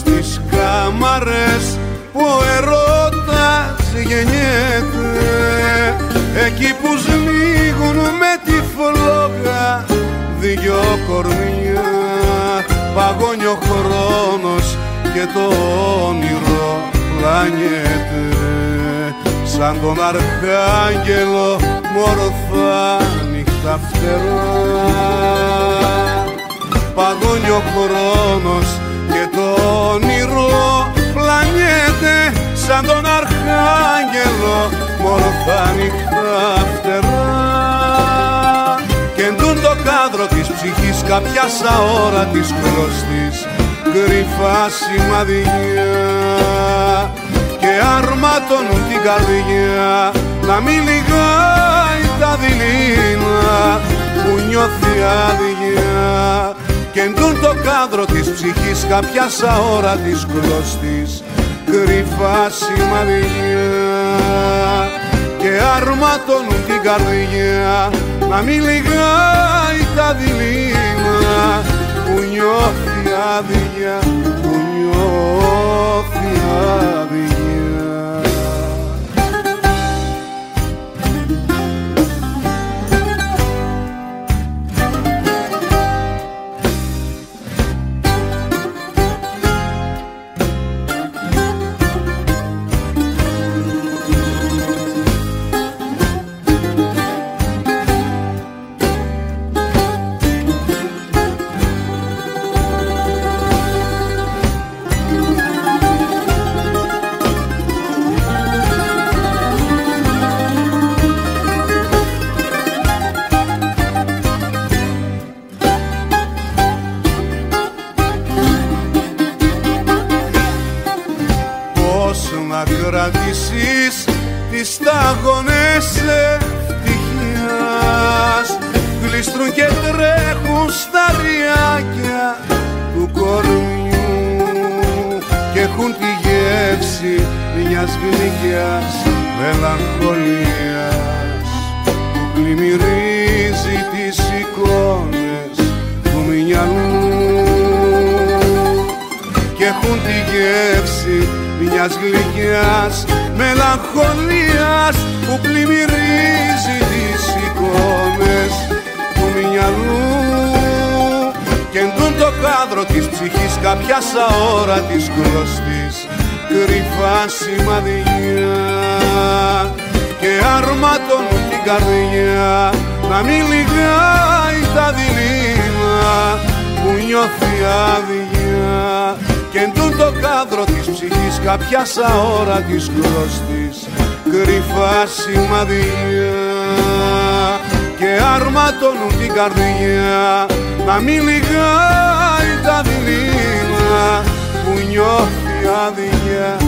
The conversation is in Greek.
στις κάμαρες που ο ερώτας γεννιέται, εκεί που σμίγουν με τη φλόγα δυο κορμιά, παγώνει ο χρόνος και το όνειρο πλανιέται, σαν τον αρχάγγελο μορφά νύχτα φτερά. Παγώνει ο χρόνος και το όνειρο πλανιέται, σαν τον αρχάγγελο μορφά νύχτα φτερά. Κι εντούν το κάδρο της ψυχής κάποιας αόρατης κλωστής κρυφά σημαδιά, και αρμάτωνουν την καρδιά να μην λιγάει τα δειλίνα που νιώθει άδεια. Κι εντούν το κάδρο της ψυχής κάποιας αόρατης κλωστής κρυφά σημαδιά, και αρμάτωνουν την καρδιά να μην λιγάει τα δειλίνα που νιώθει άδεια, που νιώθει άδεια. Να κρατήσεις τις σταγόνες ευτυχίας, γλίστρουν και τρέχουν στα ριάκια του κορμιού, και έχουν τη γεύση μιας γλυκιάς μελαγχολίας που πλημμυρίζει τις εικόνες του μυαλού, και έχουν τη γεύση μιας γλυκιάς μελαγχολίας που πλημμυρίζει τις εικόνες του μυαλού. Κι εντούν το κάδρο της ψυχής κάποιας αόρατης κλωστής κρυφά σημαδιά, και αρμάτωνουν την καρδιά να μην λιγάει τα δειλίνα που νιώθει άδεια. Κι εντούν το κάδρο της ψυχής κάποιας αόρατης κλωστής κρυφά σημαδιά, και αρμάτωνουν την καρδιά να μην λιγάει τα δειλίνα που νιώθει άδεια,